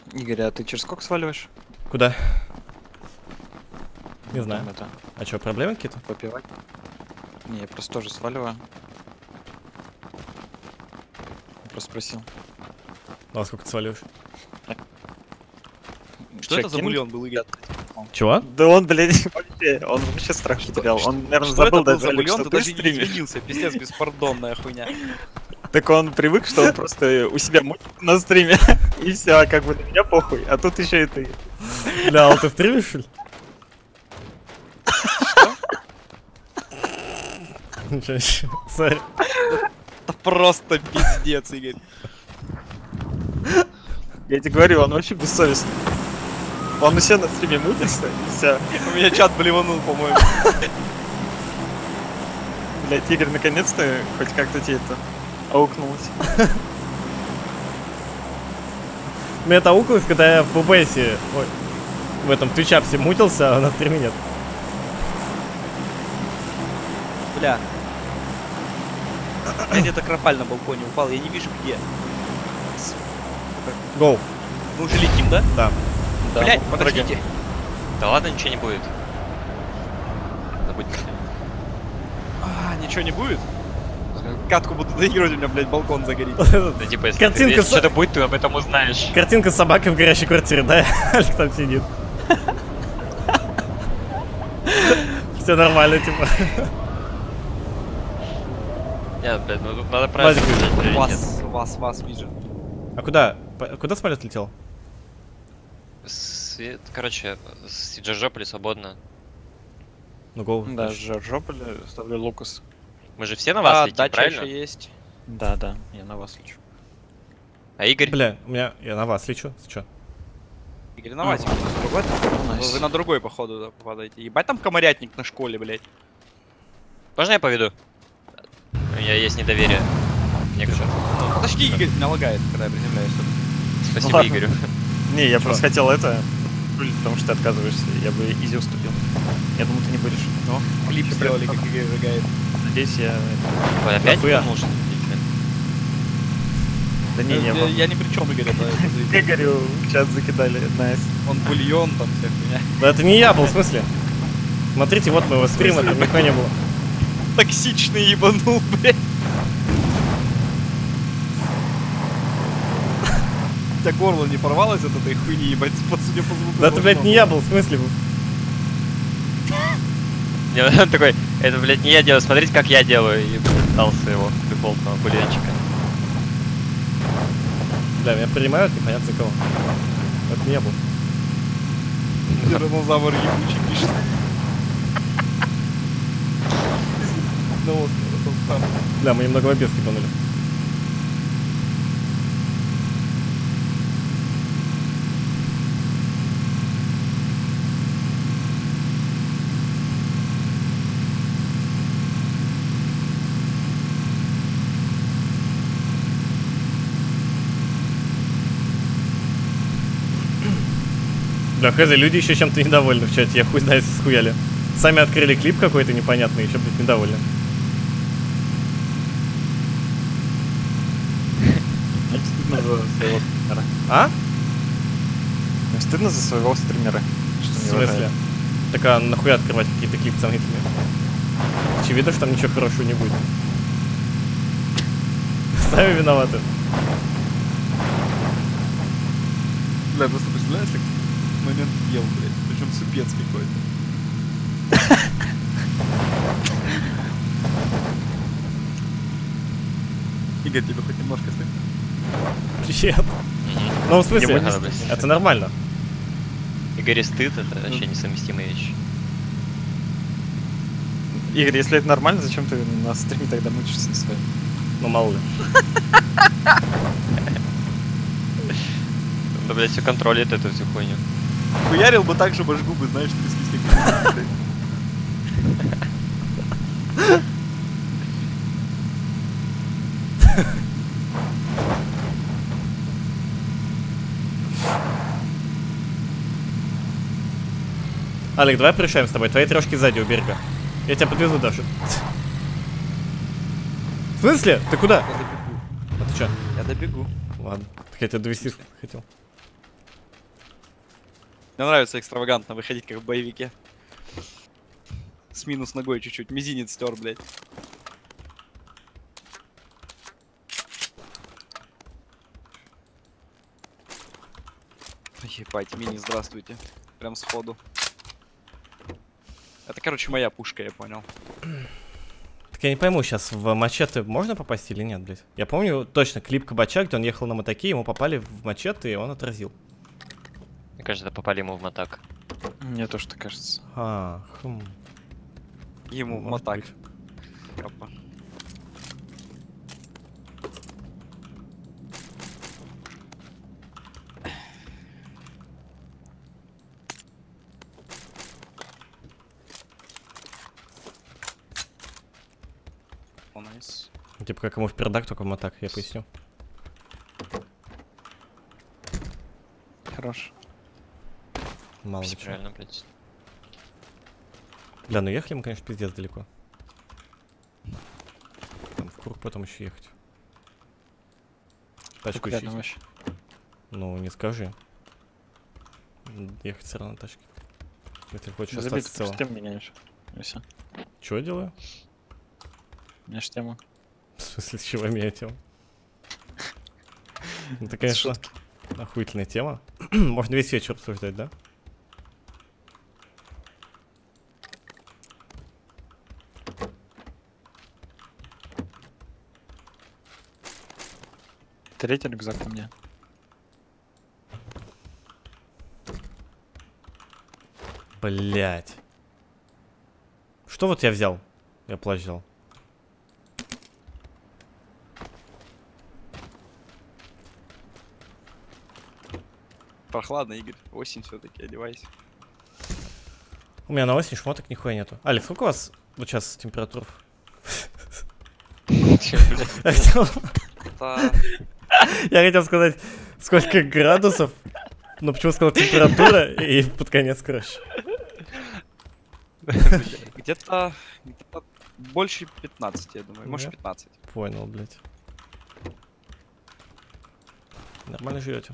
Игорь, а ты через сколько сваливаешь? Куда? Не знаю. Там это, А что, проблемы какие-то? попивать? Не, я просто тоже сваливаю. Я просто спросил. Ну, а сколько ты сваливаешь? Что это за бульон был, Игорь? Чего? Да он, блядь, вообще, он вообще страх потерял. Он, наверное, Что забыл это был даже, за Олег, бульон? что Ты ты даже не стримишь. извинился. Пиздец, беспардонная хуйня. Так он привык, что он просто у себя мутит на стриме. И все, как бы на меня похуй. А тут еще и ты. Бля, а ты стримишь, что ли? Ничего себе. Сори. Это просто пиздец, Игорь. Я тебе говорю, он вообще бессовестный. Он у себя на стриме мутится, и все. У меня чат блеванул, по-моему. Блять, Игорь, наконец-то хоть как-то тебе это аукнулось. Мне это аукалось, когда я в ПБСе, ой, в этом твичапсе мутился, а на стриме нет. Бля. Я где-то кропаль на балконе упал, я не вижу где. Гоу. Мы уже летим, да? Да. Да, Блять, мы подождите. Да ладно, ничего не будет. Забудьте. Ничего не будет? Катку буду доигрывать, у меня, блядь, балкон загорит. Да типа, если, Картинка если с- что-то будет, ты об этом узнаешь. Картинка с собакой в горящей квартире, да? Алик там сидит. Все нормально, типа. Нет, блядь, ну тут надо правильно Вадик, выбрать приоритет. Вас вижу. А куда? Куда самолет летел? Короче, с Джорджополя свободно. Ну, гоу. Да, Жополе, ставлю Лукас. Мы же все на вас летим, дача правильно? еще есть. Да, да, я на вас лечу. А Игорь? Бля, я на вас лечу. Чё? Игорь, давайте. Другой там? Вы на другой, походу, попадаете. Ебать, там комарятник на школе, блядь. Можно я поведу? У меня есть недоверие. Некоторое. Подожди, Игорь, меня лагает, когда я приземляюсь. Спасибо ладно. Игорю. Не, я Чё? просто хотел это, потому что ты отказываешься, я бы изи уступил. Я думал, ты не будешь. Но, Клип сделали, как Игорь рыгает. надеюсь, я... Ой, опять Нахуя? думал, что ты летишь? Да не, не, Я ни при чем, Игорь, это заебись. Игорю в чат закидали, найс. Он бульон, там вся хуйня. Да это не я был, в смысле? Смотрите, вот моего стрима, там никого не было. Токсичный ебанул, блядь. У тебя горло не порвалось от этой хуйни, ебать, судя по звуку. Да это, блядь, не я был, в смысле? Не, он такой, это, блядь, не я делаю, смотрите, как я делаю. И дал своего дефолтного бульончика. Бля, меня принимают, непонятно за кого. Это не я был. Тиранозавр ебучий пишет. На острове, там. Бля, мы немного в обед ебанули. Бля, хз, люди еще чем-то недовольны в чате, я хуй знает, схуяли. Сами открыли клип какой-то непонятный, еще, блядь, недовольны. Мне стыдно за своего стримера. А? Мне стыдно за своего стримера. Что В не смысле? уважает. Так а нахуя открывать какие-то клипы сомнительные? Очевидно, что там ничего хорошего не будет. Сами виноваты. Бля, просто представляешь, как момент ел, блядь, причем супец какой-то. Игорь, тебе хоть немножко стыдно? Привет. Ну, в смысле, Не надо, блядь. это нормально. Игорь, стыд это вообще несовместимые вещи. Игорь, если это нормально, зачем ты на стриме тогда мучишься своим? Ну, мало ли. Да, блядь, все контролит эту всю хуйню. Хуярил бы так, чтобы аж губы, знаешь, тряслись как блядь. Алик, давай порешаем с тобой. Твои трешки сзади у берега. Я тебя подвезу даже. В смысле? Ты куда? Я добегу. А ты чё? Я добегу. Ладно. Так я тебя довести хотел. Мне нравится экстравагантно выходить, как в боевике. С минус ногой чуть-чуть. Мизинец стер, блядь. Ебать, мини, здравствуйте. Прям сходу. Это, короче, моя пушка, я понял. Так я не пойму, сейчас в мачете можно попасть или нет, блядь? Я помню точно клип Кабача, где он ехал на мотоке, ему попали в мачете, и он отразил. Мне кажется, попали ему в мотак. Мне тоже так кажется. Ему Может мотак. быть. Капа. О, найс. Типа как ему в пердак, только в мотак, я поясню. Хорош. Мало ли Все чё. правильно, блядь. Бля, ну ехали мы, конечно, пиздец далеко. Там в круг потом еще ехать. Тачку Рядом ищите. вообще. Ну, не скажи. Ехать все равно на тачке. Если хочешь Забей, остаться ты целым. штем меняешь. И всё. Чего делаю? Меняешь тему. В смысле, с чего менять его? Это, конечно, охуительная тема. Можно весь вечер обсуждать, да? Третий рюкзак у меня. Блять. Что вот я взял? Я плащ взял. Прохладно, Игорь. Осень все-таки, одевайся. У меня на осень шмоток нихуя нету. Алекс, сколько у вас вот сейчас температур? Чё, блядь? Я хотел сказать, сколько градусов, но почему сказал температура и под конец, короче. Где-то больше 15, я думаю. Может, Да? 15. Понял, блядь. Нормально живете.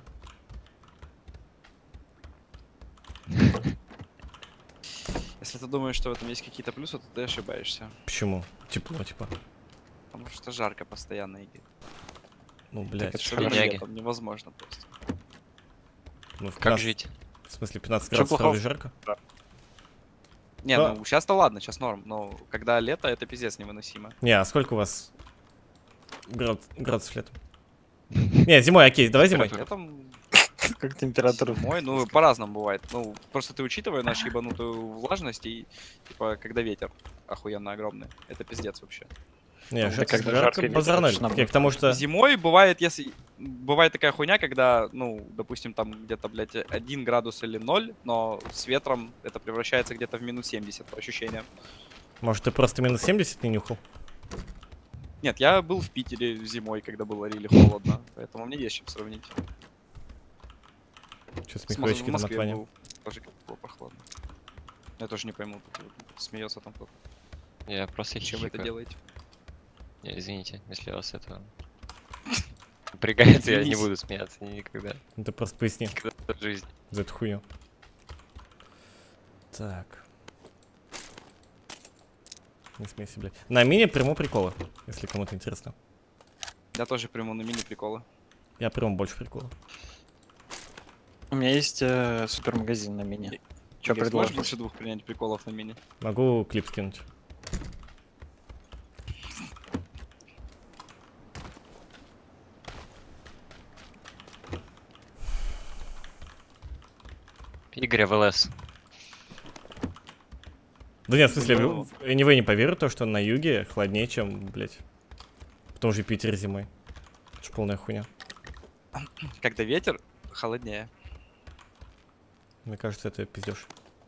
Если ты думаешь, что в этом есть какие-то плюсы, то ты ошибаешься. Почему? Тепло, типа. Потому что жарко постоянно, Игорь. Ну, блядь. это ж Особенно бедняги. летом невозможно просто. Ну, в Как 15 жить? В смысле, 15 Чё градусов плохого? сразу жарко? Не, Да. ну сейчас-то ладно, сейчас норм, но когда лето, это пиздец невыносимо. Не, а сколько у вас градусов летом? Не, зимой, окей, давай зимой. Летом Как температура? зимой, ну, по-разному бывает. Ну, просто ты учитывая нашу ебанутую влажность и, типа, когда ветер охуенно огромный. Это пиздец вообще. Не, Ну, жарко, когда жарко, жарко или базар ноль. точно наоборот. Я к тому, что... Зимой бывает, если... Бывает такая хуйня, когда, ну, допустим, там где-то, блядь, 1 градус или 0, но с ветром это превращается где-то в минус 70 по ощущениям. Может, ты просто минус 70 не нюхал? Нет, я был в Питере зимой, когда было рили холодно, поэтому мне есть чем сравнить. Что с В меховички там Москве отванил? был, тоже как было прохладно. Я тоже не пойму, тут вот смеется там кто-то. Я просто Чем вы это хихикаю. делаете? Не, извините, если вас это напрягает, я не Извинись. буду смеяться никогда. Ну, ты просто поясни Никогда в жизни. за эту хуйню. Так. Не смейся, блядь. На мини приму приколы, если кому-то интересно. Я тоже приму на мини приколы. Я приму больше приколов. У меня есть супермагазин на мини. Что Игорь, сможешь предложишь? больше 2 принять приколов на мини? Могу клип скинуть. Игорь ВЛС. Да нет, в смысле, Ну. вы не поверите, то, что на юге холоднее, чем, блядь, в том же Питере зимой. Это ж полная хуйня. Когда ветер, холоднее. Мне кажется, это пиздешь.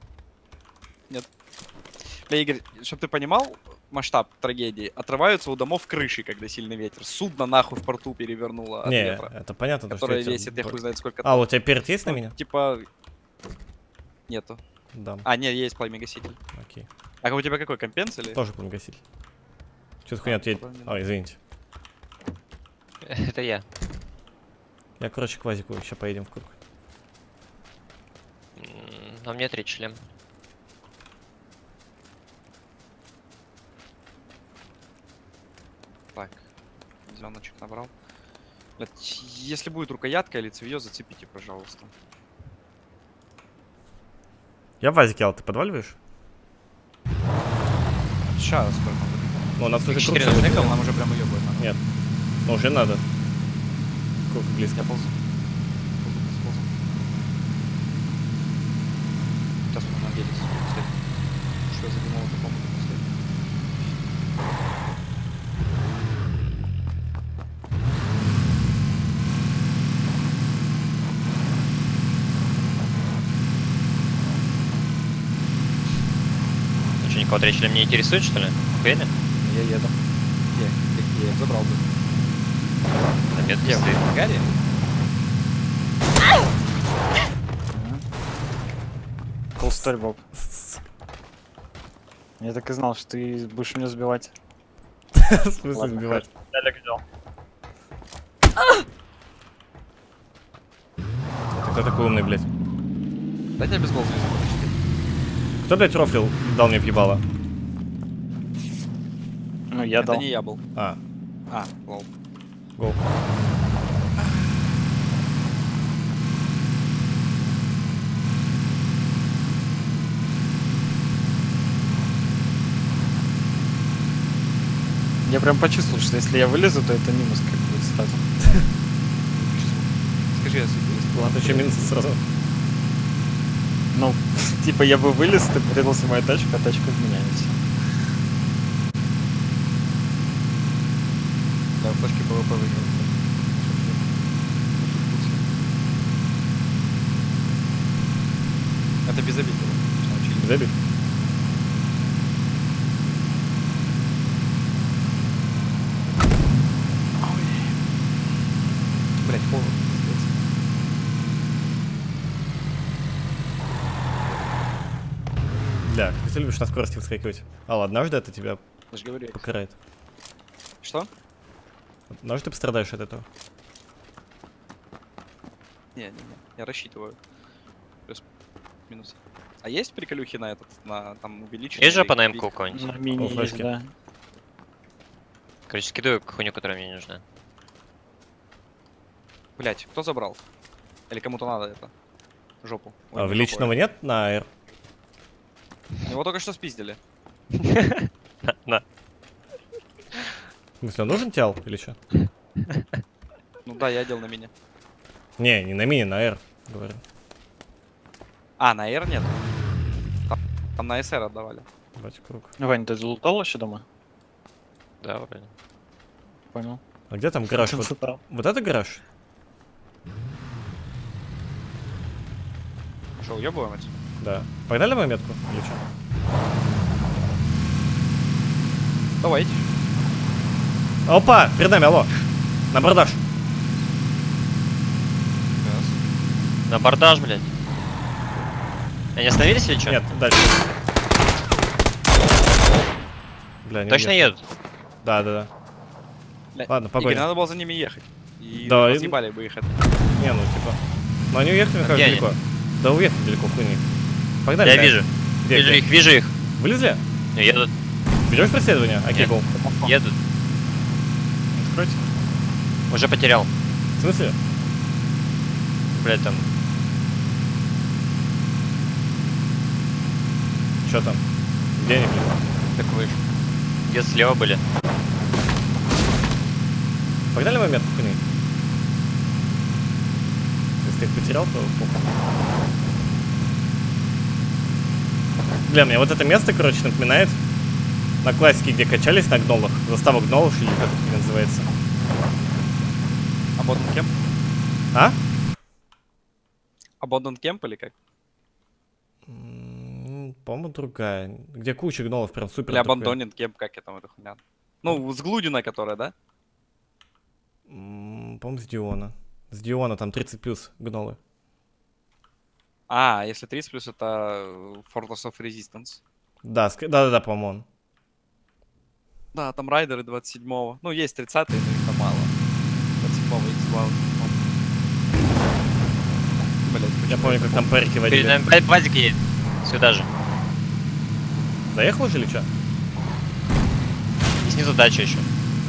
Бля, Игорь, чтобы ты понимал масштаб трагедии, отрываются у домов крыши, когда сильный ветер. Судно нахуй в порту перевернуло от Не, ветра. это понятно, то, что Которое ветер весит, я б- хуй знает сколько А, у тебя перед есть на Ну, меня? Типа... Нету. Да, А, нет, есть пламя-гаситель. окей. А у тебя какой, компенс или? Тоже пламя-гаситель. Что-то хуйня ответит. тогда не Ой, извините. Это я. Я, короче, к Вазику, сейчас поедем в круг. На мне 3 член. Так, зеленочек набрал. Блядь, если будет рукоятка или цевьё, зацепите, пожалуйста. Я в вазике, Ал, ты подваливаешь? Сейчас, сколько будет? Ну, у нас уже круг. 4 нужны кому? Нам уже прям уебывает. Нет. Ну, уже надо. Круг близко. Я ползу. Ползу. Сейчас мы надеялись. Что я задумал, это помню. Ну что, никого 3 член не интересует, что ли? Уверен? Я еду. Где? Я их забрал бы. На метке Где? стоит. В Гарри? Cool story, Боб. Я так и знал, что ты будешь меня сбивать. В смысле Ладно, сбивать? Далек взял. Ты кто такой умный, блядь? Дайте я без голоса не забыл. Кто, блядь, рофлил дал мне въебало? Ну, я Это дал. не я был. А, Лол. гол. Я прям почувствовал, что если я вылезу, то это минус как будет сразу. Скажи, если Ладно, еще минусы сразу. Ну, типа я бы вылез, ты прятался в мою тачку, а тачка в меня, и все. Да, флешки ПВП выиграл. Это без обид было. Забит. Блять, холодно. пиздец. Бля, как ты любишь на скорости выскакивать. Алла, однажды это тебя Я же говорю. покарает. Что? Однажды ты пострадаешь от этого. Не. Я рассчитываю. Плюс минус. А есть приколюхи на этот, на там увеличить? Есть жопа на МК у кого-нибудь? На мини О, есть, флешки. да. Короче, скидываю хуйню, которая мне не нужна. Блять, кто забрал? Или кому-то надо это? Жопу. Ой, А не в личного жопу, нет на R? Его только что спиздили. На. В смысле, он нужен тял или что? Ну да, я одел на меня. Не, не на мини, на R, говорю. А, на R нет. Там на SR отдавали. Бать круг. Вань, ты залутал еще дома? Да, вроде. Понял. А где там гараж? Там Вот, забрал. вот это гараж? Что, уебываем отсюда? Да. Погнали мою метку? Или что? Давайте. Опа! Перед нами, алло! На бордаж! Сейчас. На бордаж, блядь. Они остановились или что? Нет, дальше. Бля, не Точно уехали. едут? Да, да, да. Бля, Ладно, Игорь, погоня. надо было за ними ехать. И Да, разъебали бы их это. Не, ну типа. Но они уехали, как где они? далеко. Да уехали далеко, хуй них. Погнали. Я Кай. вижу. Где, Вижу где? их, вижу их. Вылезли? Ну, едут, Берешь преследование? Окей, Нет. гол. едут. Откройте. Уже потерял. В смысле? Блядь, там. Что там? Где они, блин? Так выше. Где слева были? Погнали момент к ней. Если ты их потерял, то похуй. Бля, мне вот это место, короче, напоминает на классике, где качались на гнолах. Застава гнолов, или как это называется. Abandoned Camp? А? Abandoned Camp или как? По-моему, другая. Где куча гнолов прям супер. Или такой. Abandoned Camp, как это эта хуйня? Ну, с Глудина, которая, да? По-моему, с Диона. С Диона там 30 плюс гнолы. А, если 30 плюс, это Fortress of Resistance. Да, да, по-моему, он. Да, там райдеры 27-го. Ну, есть 30-е, но их там мало. 27-го X2. блядь. Я помню, как там парики Перед водили. нами Вазик едет. Сюда же. Доехал уже или что? И снизу дача еще.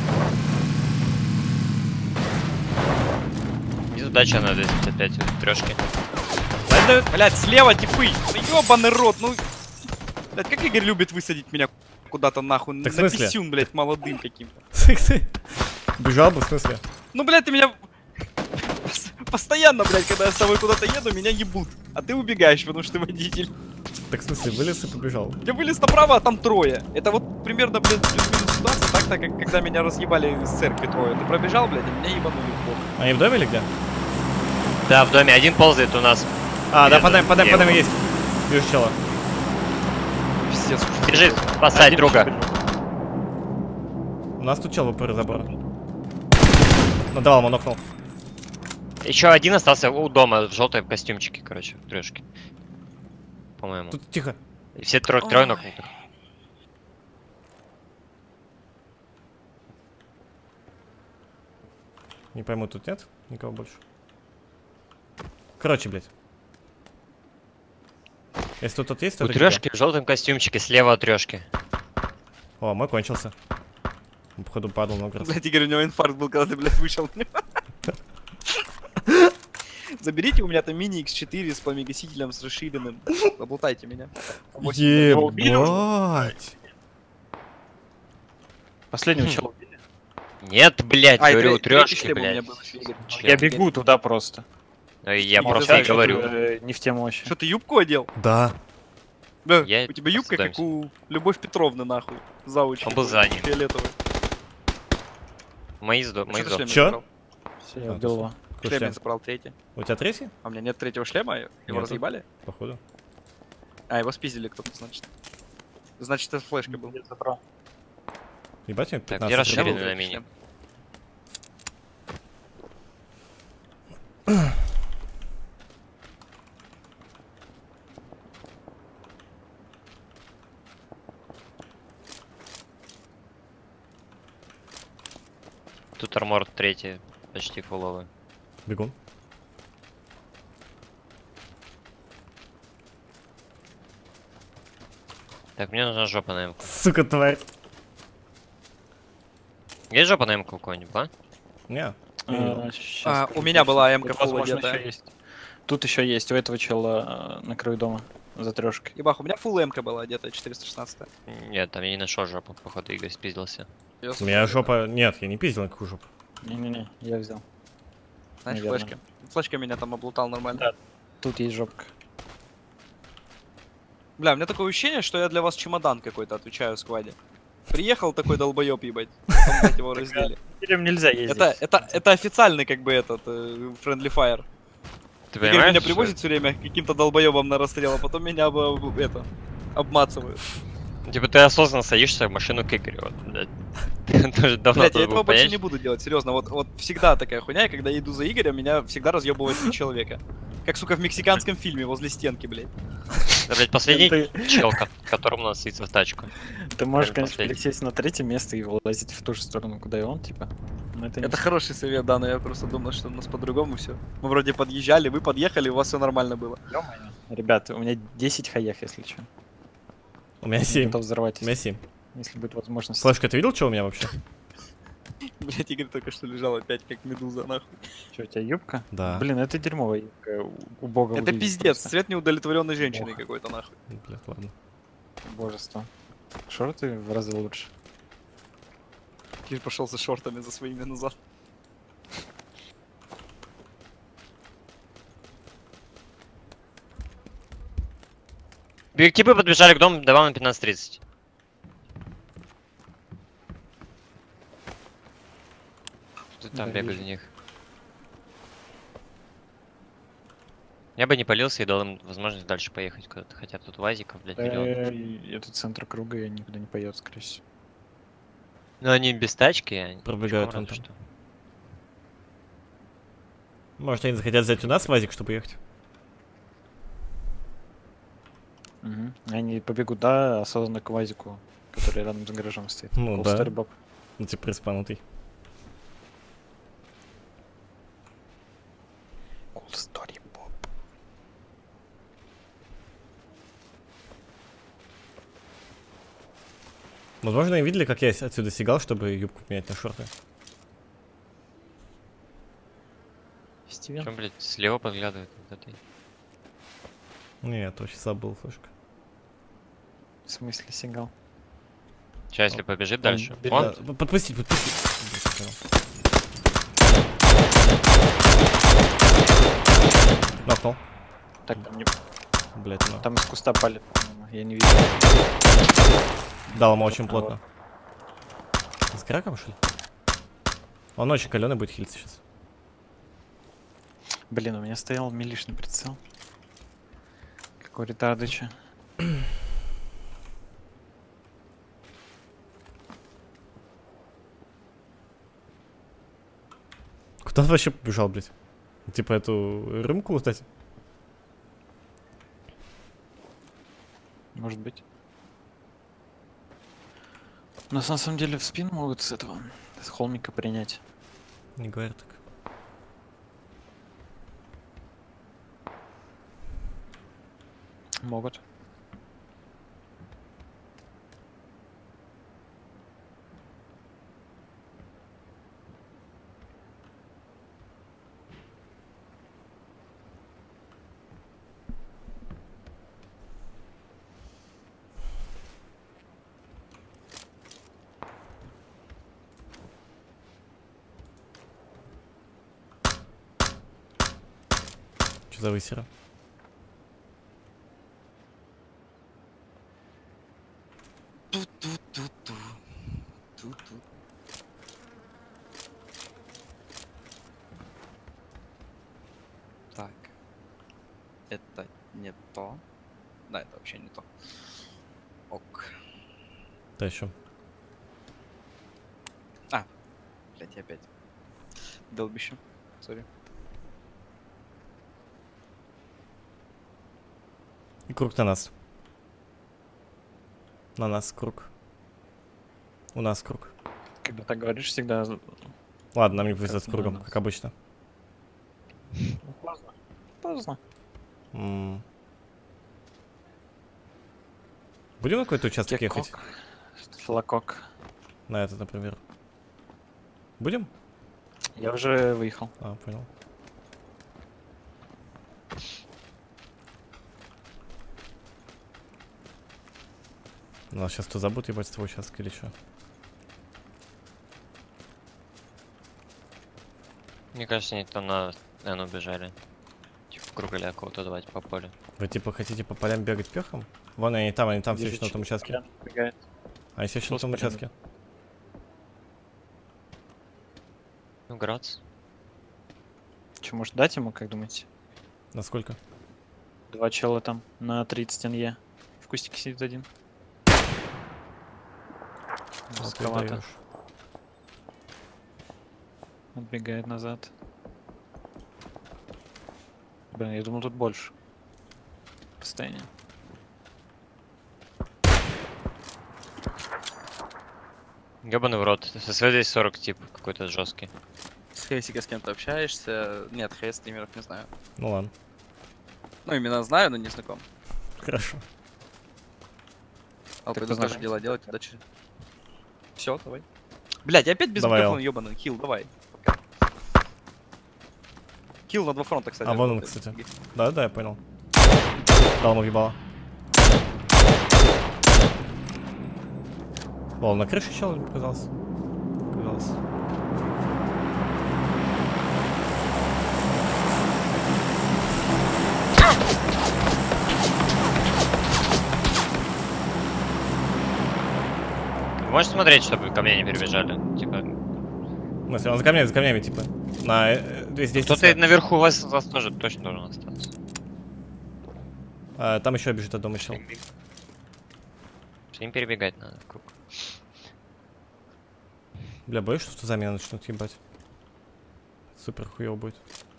Снизу дача на 205 трешки. Блядь, слева типы. Ну ёбаный рот, ну... Блядь, как Игорь любит высадить меня куда-то нахуй. Так в на смысле? писюн, блядь, молодым каким-то. Бежал бы, в смысле? Ну, блядь, ты меня... Постоянно, блядь, когда я с тобой куда-то еду, меня ебут. А ты убегаешь, потому что ты водитель. Так в смысле, вылез и побежал. Я вылез направо, а там трое. Это вот примерно, блядь, плюс-минус ситуация, так, как когда меня разъебали из церкви трое. Ты пробежал, блядь, а меня ебанули в бок. Они в доме или где? Да, в доме один ползает у нас. А, да, Где-то под нами слева. есть. Вижу чела. Пиздец. Бежит спасать друга. У нас тут чел ВП забора. Надавал, он нокнул. Еще один остался у дома в желтом костюмчике, короче, в трешке. По-моему. Тут тихо. И все трое нокнутых. Не пойму, тут нет никого больше. Короче, блядь. Если тут тот есть, то У это трешки в желтом костюмчике, слева от трешки. где? О, мой кончился. Он, походу, падал много раз. Блядь, Игорь, у него инфаркт был, когда ты, блядь, вышел. Заберите у меня там мини X4 с пламегасителем, с расширенным. Облутайте меня. Ебать! Последнего чела убили. Нет, блядь, А, и говорю, у третий трешки, шлем у меня блядь. был еще, Игорь. Член. Я бегу туда просто. Ну и я Не, просто ты и знаешь, говорю. Не в тему вообще. Что, ты юбку одел? Да. Да, Я у тебя юбка, как остаемся. у Любовь Петровны, нахуй. Завуч. Он был за ним. Фиолетовый. Мои Что ты дома. шлем не Чё? забрал? Все, я убил его. Какой Шлем шлем? не забрал, третий. У тебя третий? А у меня нет третьего шлема, его Нету. разъебали? Походу. А, его спиздили кто-то, значит. Значит, это флешка был. Я забрал. Ебать, мне Так, 15 где шлем. расширенный был на третий мини? шлем. Тут армор третий, почти фуловый. Бегун. Так, мне нужна жопа на М-ку. Сука, тварь. Есть жопа на М-ку у кого-нибудь, а? Не. А, у меня была М-ка Тут, full возможно, одетая. еще есть. Тут еще есть, у этого чела на краю дома, за трешкой. Ебах, у меня full М-ка была одетая, 416. Нет, там я не нашел жопу, походу Игорь спиздился. У меня жопа... Нет, я не пиздил на какую жопу. Не-не-не, я взял. Знаешь, наверное. флешка. Флешка меня там облутал нормально. Да. Тут есть жопка. Бля, у меня такое ощущение, что я для вас чемодан какой-то отвечаю в скваде. Приехал такой долбоёб, ебать. Потом, блядь, его раздели. Или нельзя ездить. Это официальный, как бы, этот, Friendly Fire. Ты Игорь понимаешь? меня что- привозит все время каким-то долбоебом на расстрел, а потом меня обмацывают. Типа ты осознанно садишься в машину к Игорю, вот, блядь. Ты уже давно Блять, я тут этого был, больше понять? не буду делать, серьезно. Вот всегда такая хуйня, и когда я иду за Игорем, меня всегда разъебывает 3 человека. Как, сука, в мексиканском фильме возле стенки, блядь. Да, блядь, последний Ты- чел, которому надо садиться в тачку. Ты можешь, Прям конечно, последний. пересесть на третье место и вылазить в ту же сторону, куда и он, типа. Но это не Это хороший совет, да, но я просто думал, что у нас по-другому все. Мы вроде подъезжали, вы подъехали, у вас все нормально было. Ё-моё. Ребята, у меня 10 хаях, если что. У меня Я 7. готов взорвать, У меня 7. если будет возможность. Флешка, ты видел, что у меня вообще? Блять, Игорь только что лежал опять как медуза, нахуй. Что, у тебя юбка? Да. Блин, это дерьмовая юбка. Убого Это выглядит пиздец, просто. цвет неудовлетворенной женщины Ох. какой-то, нахуй. Бля, ладно. Божество. Шорты в разы лучше. Кир пошел за шортами за своими назад. Типы подбежали к дому, давай на 15:30. Ты там Да, бегаю вижу. за них. Я бы не полился и дал им возможность дальше поехать куда-то. Хотя тут вазиков, блядь, миллион. Это центр круга, я никуда не поеду, скорее всего. Но они без тачки, они Пробегают пешком вон разве там. что. Может, они захотят взять у нас вазик, чтобы ехать? Угу. Они побегут, да, осознанно к вазику, который рядом с гаражом стоит. Ну Cool да. Story Bob. Ну, типа, приспанутый. Cool Story Bob. Возможно, и видели, как я отсюда сигал, чтобы юбку менять на шорты. Стивен. Чем, блядь, слева подглядывает вот этой? Нет, очень забыл, флешка. В смысле сигал? Сейчас, если побежит дальше. бежит. Вон, Да, подпустить. Нокнул. Так, там, не... Блять, ну. там из куста палит, по-моему, я не вижу. Дал ему очень плотно. С краком, что ли? Он очень каленый будет хилиться сейчас. Блин, у меня стоял милишный прицел. Какой ретардыча. Куда он вообще побежал, блядь? Типа эту рюмку лутать? Может быть. Нас на самом деле в спину могут с этого, с холмика принять. Не говори так. Могут. Что за высера? Ту-ту-ту-ту. Ту-ту. Так. Это не то. Да, это вообще не то. Ок. Да еще. Блять, я опять. Долбище. Сори. И круг на нас. На нас круг. У нас круг. Когда так говоришь, всегда... Ладно, нам не повезет с Как кругом, на нас. как обычно. Поздно. Поздно. Будем на какой-то участок ехать? Кекок. Флакок. На этот, например. Будем? Я уже выехал. А, понял. Нас сейчас кто забудет ебать с твой участок или что? мне кажется, они там на N убежали. Типа кругаля кого-то давать по полю. Вы типа хотите по полям бегать пехом? Вон они там все Вижу, еще на том через участке. поляну пробегает. А если еще Что на с том поляны? участке? Ну, Грац. Че, может дать ему, как думаете? Насколько? 2 чела там на 30 НЕ. В кустике сидит один. Вот ты Жестковато. даёшь. Отбегает назад. Блин, я думал тут больше. Постоянно. Ёбаный в рот. ССВ здесь 40 тип какой-то жесткий. С Хейсика с кем-то общаешься? Нет, Хейс стримеров не знаю. Ну ладно. Ну, имена знаю, но не знаком. Хорошо. А Ты пойду знаешь. тоже дела делать, удачи. Все, давай. Блять, опять без Давай, микрофона, ёбаный. Хил, давай. Пока. Хил на 2 фронта, кстати. А, вон он, работает. кстати. Да, я понял. Дал ему ебало. О, на крыше чел мне показался. Показалось. Вы можете смотреть, чтобы ко мне не перебежали? Типа, В смысле, он за камнями, типа. На 210. кто-то наверху у вас тоже точно должен остаться. Там еще бежит от дома чел. С ним перебегать надо в круг. Бля, боюсь, что за меня начнут ебать. Супер хуёво будет.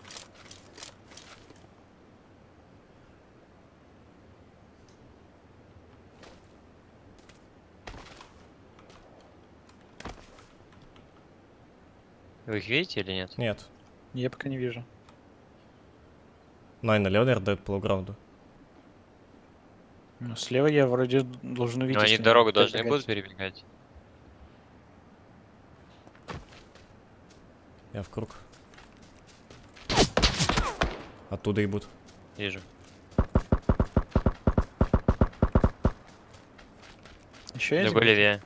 Вы их видите или нет? Нет. Я пока не вижу. Ну, и налево, наверное, дает полуграунду. Ну, слева я вроде должен увидеть. Но они что дорогу будут должны перебегать. будут перебегать. Я в круг. Оттуда ебут. Вижу. Еще есть? Другой левее.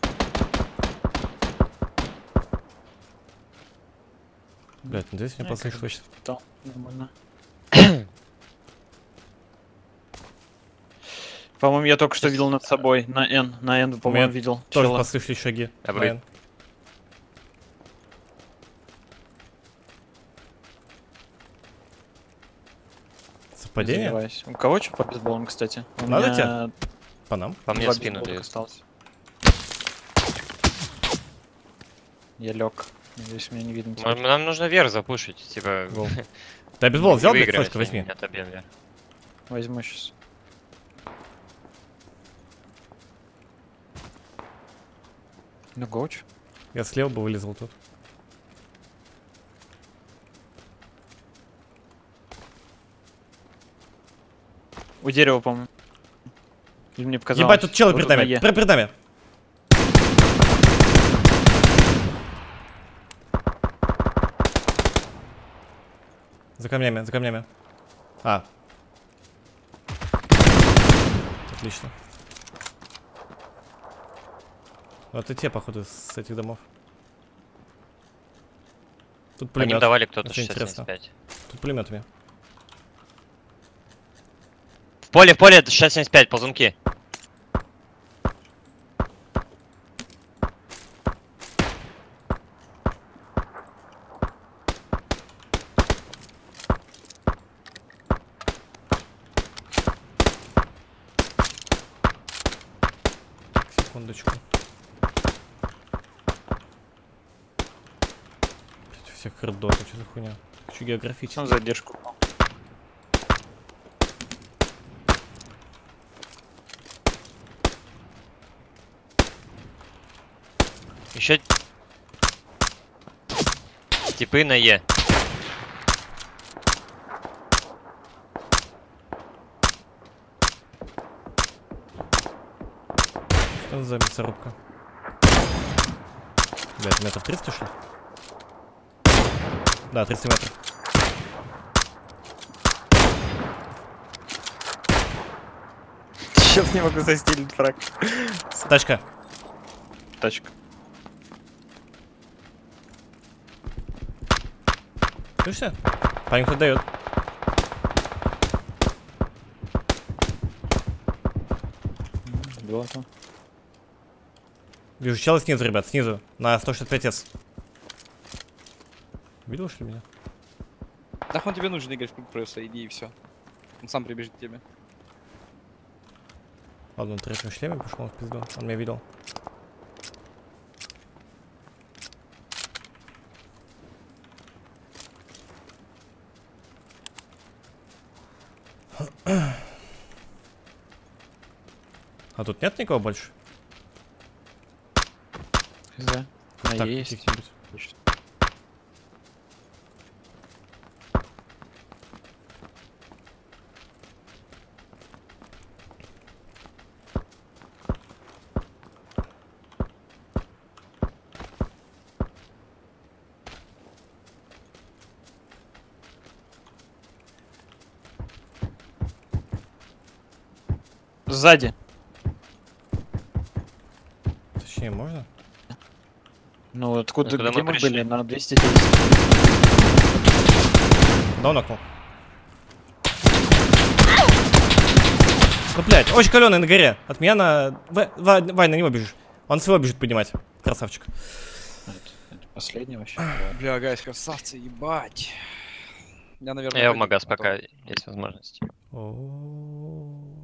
Блять, ну здесь мне послышалось. Нормально. По-моему, я только что видел над собой. На N, по-моему, меня видел. Тоже чела. послышались шаги. А вы? Райан. Совпадение? Сомневаюсь. У кого что по бейсболам, кстати? У Надо меня тебе? По нам? По мне два в спину бейсбола дают. осталось. Я лег. Надеюсь, меня не видно. теперь. Нам нужно вверх запушить, типа... Гол. Ты бейсбол взял, блядь, выиграем, флешку, если возьми. не отобьем вверх. Возьму сейчас. Ну, гоуч. Я слева бы вылезал тут. У дерева, по-моему. Или мне показалось. Ебать, тут челы Вот перед нами. на Е. Перед нами. За камнями, за камнями. А. Отлично. Вот и те, походу, с этих домов. Тут По ним пулемет. давали кто-то Очень интересно. 675. Тут пулеметами. В поле 675, ползунки. Секундочку. Блять, у всех хардоты, что за хуйня? Хочу географически. Он задержку. Еще типы на Е. Что за мясорубка? Блять, метров 300 что ли? Да, 300 метров. Сейчас не могу застелить фраг. Тачка. Тачка. Слышишься? Парень кто дает. Было там. Вижу чела снизу, ребят, снизу. На 165С. Видел, что ли, меня? Да он тебе нужен, Игорь, в круг просто, иди и все. Он сам прибежит к тебе. Ладно, он в третьем шлеме пошел в пизду. Он меня видел. А тут нет никого больше? Да. А Так, есть. каких-нибудь. Сзади. Точнее, можно? Ну, откуда, Ну, куда где мы мы пришли? были? На 210. Да, он окнул. Ну, блядь, очень каленый на горе. От меня на... Вань, на него бежишь. Он своего бежит поднимать. Красавчик. Это последний вообще. Бля, гайс, красавцы, ебать. Я, наверное, Я в пойду, магаз а то- пока есть возможность. О-о-о.